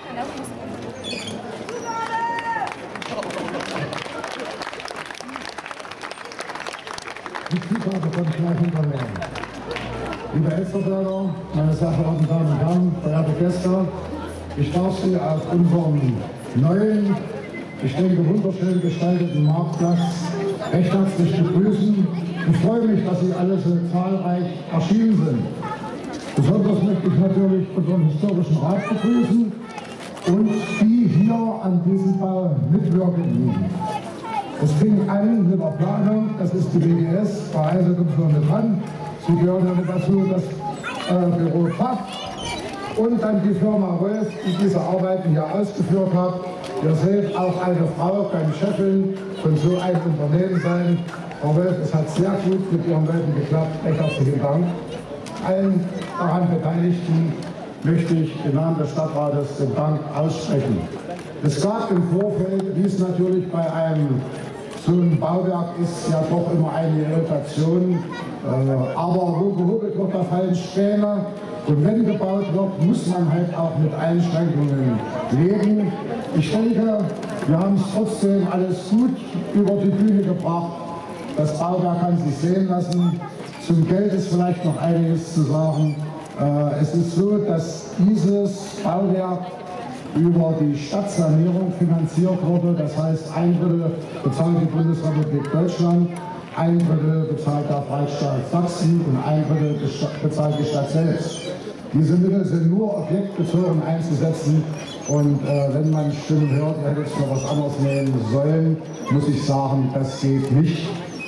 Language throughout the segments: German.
Die Zugabe von gleich hinterher. Liebe Elsterbürger, meine sehr verehrten Damen und Herren, verehrte Gäste, ich darf Sie auf unserem neuen, ich denke wunderschön gestalteten Marktplatz recht herzlich begrüßen. Ich freue mich, dass Sie alle so zahlreich erschienen sind. Besonders möchte ich natürlich unseren historischen Rat begrüßen und die hier an diesem Bau mitwirken. Es fing an mit der Planung, das ist die BGS, Frau Heise kommt schon mit dran. Sie gehören ja mit dazu, das Büro Pfaff und dann die Firma Wolf, die diese Arbeiten hier ausgeführt hat. Ihr seht, auch eine Frau kann Chefin von so einem Unternehmen sein. Frau Wolf, es hat sehr gut mit Ihren Leuten geklappt. Recht herzlichen Dank. Allen daran Beteiligten möchte ich im Namen des Stadtrates den Dank aussprechen. Es gab im Vorfeld, wie es natürlich bei einem so ein Bauwerk ist, ja doch immer eine Irritation. Aber wo gehobelt wird, da fallen Späne. Und wenn gebaut wird, muss man halt auch mit Einschränkungen leben. Ich denke, wir haben es trotzdem alles gut über die Bühne gebracht. Das Bauwerk kann sich sehen lassen. Zum Geld ist vielleicht noch einiges zu sagen. Es ist so, dass dieses Bauwerk über die Stadtsanierung finanziert wurde. Das heißt, 1/3 bezahlt die Bundesrepublik Deutschland, 1/3 bezahlt der Freistaat Sachsen und 1/3 bezahlt die Stadt selbst. Diese Mittel sind nur objektbezogen einzusetzen und wenn man Stimmen hört, er hätte es für was anderes nehmen sollen, muss ich sagen, das geht nicht.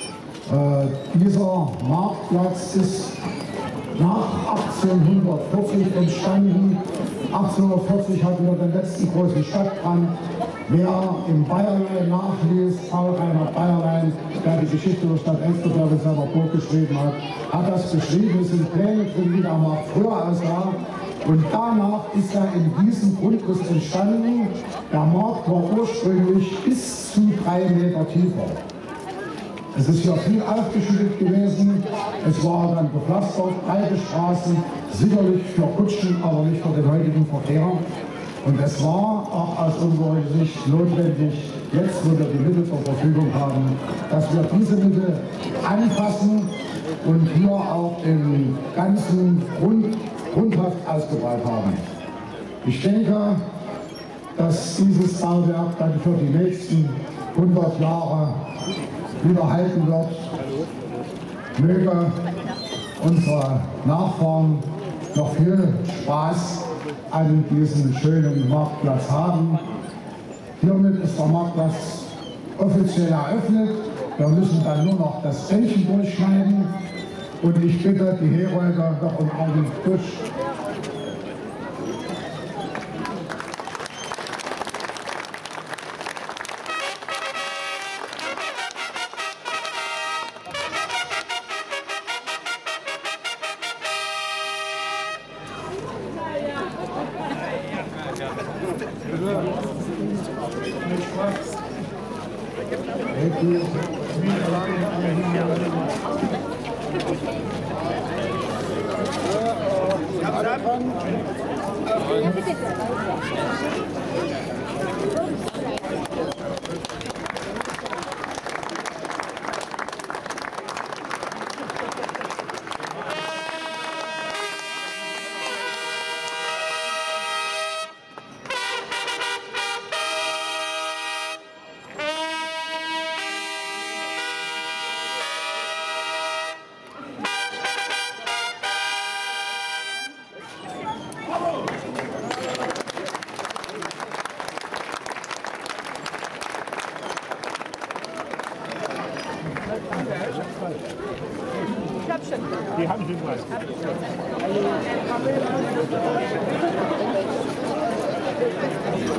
Dieser Marktplatz ist nach 1840 entstanden. 1840 hatten wir den letzten großen Stadtbrand. Wer im Bayerlein nachliest, Paul Reinhard Bayerlein, der die Geschichte der Stadt Elsterbürg in seiner Buch geschrieben hat das beschrieben. Es sind Pläne drin, wie der Markt früher aussah. Und danach ist er in diesem Grundriss entstanden. Der Markt war ursprünglich bis zu 3 Meter tiefer. Es ist hier viel aufgeschüttet gewesen, es war dann gepflastert, breite Straßen, sicherlich für Kutschen, aber nicht für den heutigen Verkehr. Und es war auch aus unserer Sicht notwendig, jetzt wo wir die Mittel zur Verfügung haben, dass wir diese Mittel anpassen und hier auch den ganzen grundhaft ausgebaut haben. Ich denke, dass dieses Bauwerk dann für die nächsten 100 Jahre wieder halten wird. Möge unsere Nachfahren noch viel Spaß an diesem schönen Marktplatz haben. Hiermit ist der Marktplatz offiziell eröffnet. Wir müssen dann nur noch das Bändchen durchschneiden und ich bitte die Herolde noch um einen Tisch. Die haben schon was.